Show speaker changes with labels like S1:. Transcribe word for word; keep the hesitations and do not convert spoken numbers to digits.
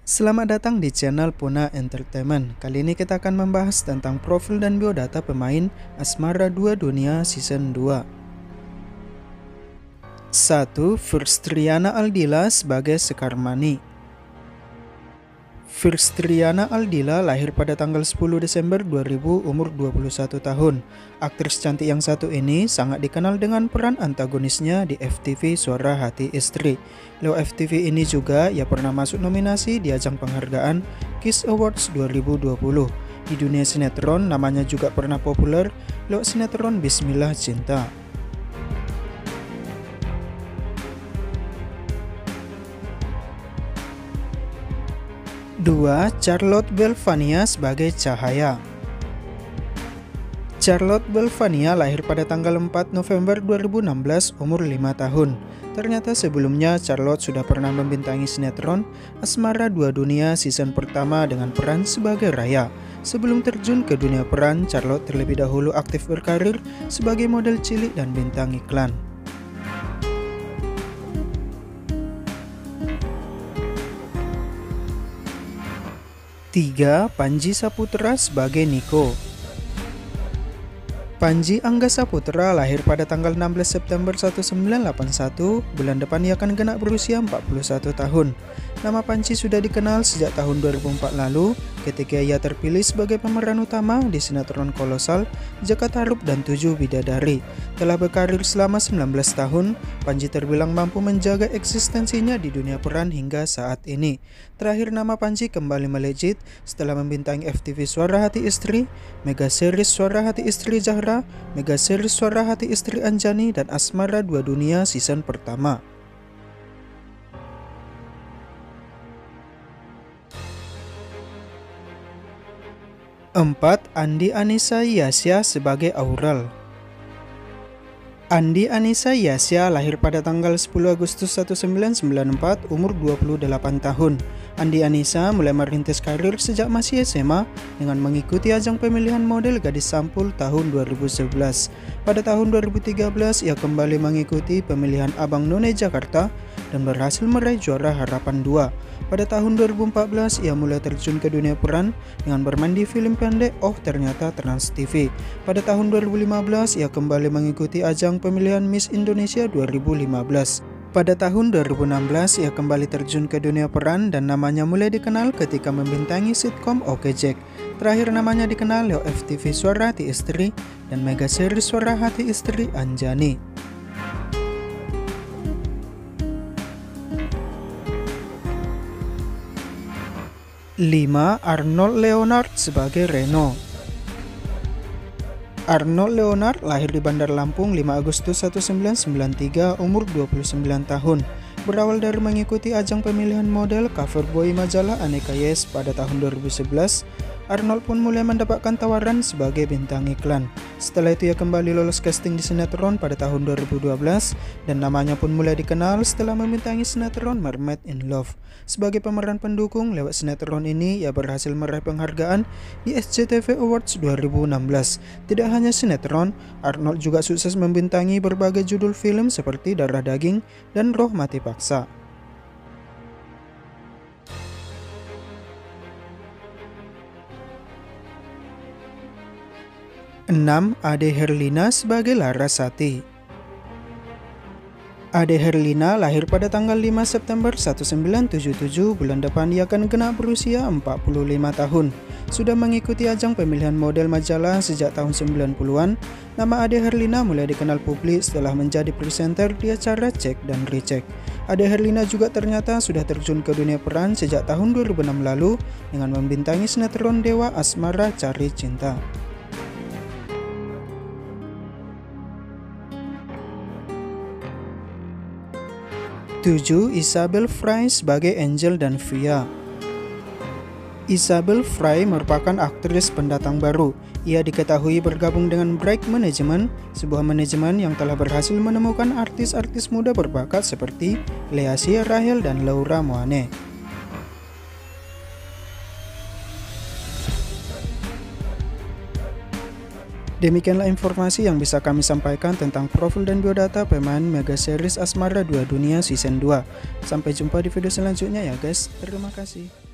S1: Selamat datang di channel Puna Entertainment. Kali ini kita akan membahas tentang profil dan biodata pemain Asmara dua Dunia Season dua. satu. Firstriana Aldila sebagai Sekar Mani. Firstriana Aldila lahir pada tanggal sepuluh Desember dua ribu, umur dua puluh satu tahun. Aktris cantik yang satu ini sangat dikenal dengan peran antagonisnya di F T V Suara Hati Istri. Lewat F T V ini juga ia pernah masuk nominasi di ajang penghargaan Kiss Awards dua ribu dua puluh. Di dunia sinetron namanya juga pernah populer lewat sinetron Bismillah Cinta. dua. Charlotte Belvania sebagai Cahaya. Charlotte Belvania lahir pada tanggal empat November dua ribu enam belas, umur lima tahun. Ternyata sebelumnya Charlotte sudah pernah membintangi sinetron Asmara dua Dunia season pertama dengan peran sebagai Raya. Sebelum terjun ke dunia peran, Charlotte terlebih dahulu aktif berkarir sebagai model cilik dan bintang iklan. tiga. Panji Saputra sebagai Niko. Panji Angga Saputra lahir pada tanggal enam belas September seribu sembilan ratus delapan puluh satu. Bulan depan ia akan genap berusia empat puluh satu tahun. Nama Panji sudah dikenal sejak tahun dua ribu empat lalu ketika ia terpilih sebagai pemeran utama di sinetron kolosal Jaka Tarub dan Tujuh Bidadari. Telah berkarir selama sembilan belas tahun, Panji terbilang mampu menjaga eksistensinya di dunia peran hingga saat ini. Terakhir nama Panji kembali melejit setelah membintangi F T V Suara Hati Istri, Mega Series Suara Hati Istri Zahra, Mega Series Suara Hati Istri Anjani, dan Asmara dua Dunia season pertama. empat. Andi Anissa Yasya sebagai Aurel. Andi Anissa Yasya lahir pada tanggal sepuluh Agustus seribu sembilan ratus sembilan puluh empat, umur dua puluh delapan tahun. Andi Anissa mulai merintis karir sejak masih S M A dengan mengikuti ajang pemilihan model gadis sampul tahun dua ribu sebelas. Pada tahun dua ribu tiga belas ia kembali mengikuti pemilihan Abang None Jakarta dan berhasil meraih juara Harapan dua. Pada tahun dua ribu empat belas ia mulai terjun ke dunia peran dengan bermain di film pendek Oh Ternyata Trans T V. Pada tahun dua ribu lima belas ia kembali mengikuti ajang pemilihan Miss Indonesia dua ribu lima belas. Pada tahun dua ribu enam belas ia kembali terjun ke dunia peran dan namanya mulai dikenal ketika membintangi sitkom Oke Jack. Terakhir namanya dikenal lewat F T V Suara Hati Istri dan Mega Series Suara Hati Istri Anjani. lima. Arnold Leonard sebagai Reno. Arnold Leonard lahir di Bandar Lampung lima Agustus seribu sembilan ratus sembilan puluh tiga, umur dua puluh sembilan tahun. Berawal dari mengikuti ajang pemilihan model cover boy majalah Aneka Yes pada tahun dua ribu sebelas, Arnold pun mulai mendapatkan tawaran sebagai bintang iklan. Setelah itu ia kembali lolos casting di sinetron pada tahun dua ribu dua belas dan namanya pun mulai dikenal setelah membintangi sinetron Mermaid in Love. Sebagai pemeran pendukung lewat sinetron ini ia berhasil meraih penghargaan di S C T V Awards dua ribu enam belas. Tidak hanya sinetron, Arnold juga sukses membintangi berbagai judul film seperti Darah Daging dan Roh Mati Paksa. enam. Ade Herlina sebagai Larasati. Ade Herlina lahir pada tanggal lima September seribu sembilan ratus tujuh puluh tujuh. Bulan depan ia akan genap berusia empat puluh lima tahun. Sudah mengikuti ajang pemilihan model majalah sejak tahun sembilan puluhan. Nama Ade Herlina mulai dikenal publik setelah menjadi presenter di acara Cek dan Recheck. Ade Herlina juga ternyata sudah terjun ke dunia peran sejak tahun dua ribu enam lalu dengan membintangi sinetron Dewa Asmara Cari Cinta. tujuh. Isabel Fry sebagai Angel dan Via. Isabel Fry merupakan aktris pendatang baru. Ia diketahui bergabung dengan Break Management, sebuah manajemen yang telah berhasil menemukan artis-artis muda berbakat seperti Leasia Rahel dan Laura Moane. Demikianlah informasi yang bisa kami sampaikan tentang profil dan biodata pemain Mega Series Asmara dua Dunia Season dua. Sampai jumpa di video selanjutnya ya guys. Terima kasih.